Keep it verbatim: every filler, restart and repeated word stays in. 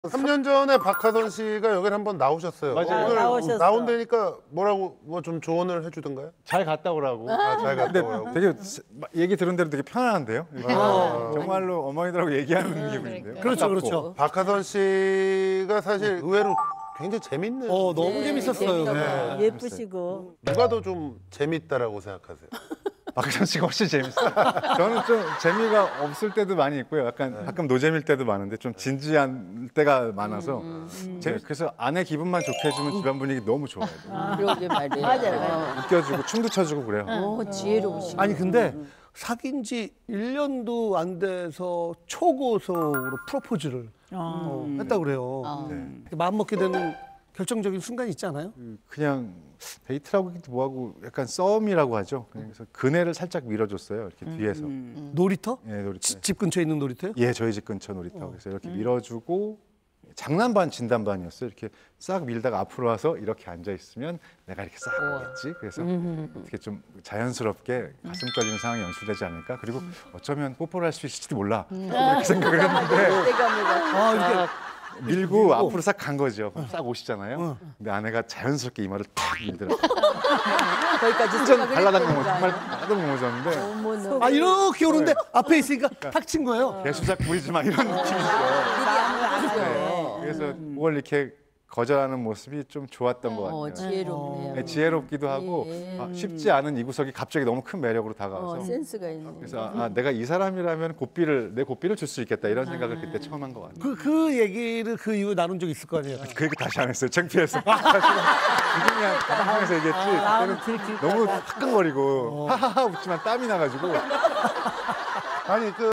삼 년 전에 박하선 씨가 여기 한번 나오셨어요. 맞아요. 오늘 나오셨어. 나온다니까 뭐라고 뭐 좀 조언을 해주던가요? 잘 갔다 오라고. 아, 잘 갔다 근데 오라고. 되게 얘기 들은 대로 되게 편안한데요. 아. 정말로 어머니들하고 얘기하는 기분인데요. 그렇죠, 가깝고. 그렇죠. 박하선 씨가 사실 의외로 굉장히 재밌는. 어, 너무 네, 재밌었어요. 재밌다고. 네. 예쁘시고. 누가 더 좀 재밌다라고 생각하세요? 박하선 씨가 훨씬 재밌어요. 저는 좀 재미가 없을 때도 많이 있고요. 약간 가끔 노잼일 때도 많은데 좀 진지한 때가 많아서 제- 그래서 아내 기분만 좋게 해주면 집안 분위기 너무 좋아요. 그러게 말이에요. 맞아요. 웃겨주고 춤도 춰주고 그래요. 어, 지혜로우시네. 아니 근데 사귄 지 일 년도 안 돼서 초고속으로 프로포즈를 어, 했다고 그래요. 네. 마음 먹게 되는 결정적인 순간이 있지 않아요? 그냥 데이트라고 하기도 뭐하고 약간 썸이라고 하죠. 그래서 그네를 살짝 밀어줬어요. 이렇게 뒤에서. 놀이터? 예, 놀이터. 집, 집 근처에 있는 놀이터요? 예, 저희 집 근처 놀이터. 그래서 이렇게 밀어주고 장난 반 진담 반이었어요. 이렇게 싹 밀다가 앞으로 와서 이렇게 앉아 있으면 내가 이렇게 싹 오겠지. 그래서 어떻게 좀 자연스럽게 가슴 떨리는 상황이 연출되지 않을까. 그리고 어쩌면 뽀뽀를 할 수 있을지도 몰라. 이렇게 생각을 했는데 때감이가. 아, 이렇게 밀고 앞으로 싹 간 거죠. 싹 오시잖아요. 근데 아내가 자연스럽게 이마를 탁 밀더라고요. 거기까지 완전 생각을 발라당근 모 했구나. 정말 나도 못 먹었는데 어머나. 아 이렇게 오는데 앞에 있으니까 탁 친 거예요. 개수작 부리지 마 이런 느낌이죠. 마음을 알아요. 네. 그래서 뭘 이렇게 거절하는 모습이 좀 좋았던 것 어, 같아요. 지혜롭네요. 네, 지혜롭기도 하고 예. 아, 쉽지 않은 이 구석이 갑자기 너무 큰 매력으로 다가와서 어, 센스가 있네. 그래서 아, 내가 이 사람이라면 고삐를 내 고삐를 줄 수 있겠다 이런 생각을 그때 처음 한 것 같아요. 그, 그 얘기를 그 이후에 나눈 적 있을 거 아니에요. 그 얘기 다시 안 했어요. 창피해서. 지금이야 방송에서 얘기했지. 그때는 너무 화끈거리고 하하하 웃지만 땀이 나가지고 아니 그